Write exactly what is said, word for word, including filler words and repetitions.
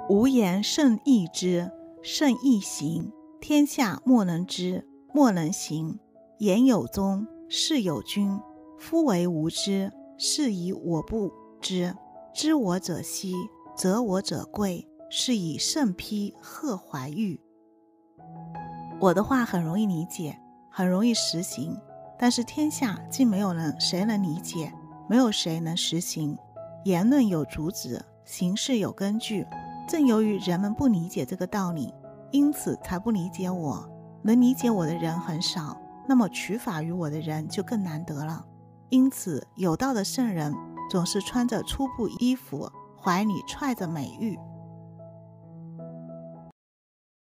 无言胜义之，胜义行，天下莫能知，莫能行。言有宗，事有君，夫为无知，是以我不知。知我者希，责我者贵，是以慎披贺怀玉。我的话很容易理解，很容易实行，但是天下竟没有人谁能理解，没有谁能实行。言论有主旨，行事有根据。正由于人们不理解这个道理，因此才不理解我。能理解我的人很少，那么取法于我的人就更难得了。因此有道的圣人总是穿着粗布衣服，怀里揣着美玉。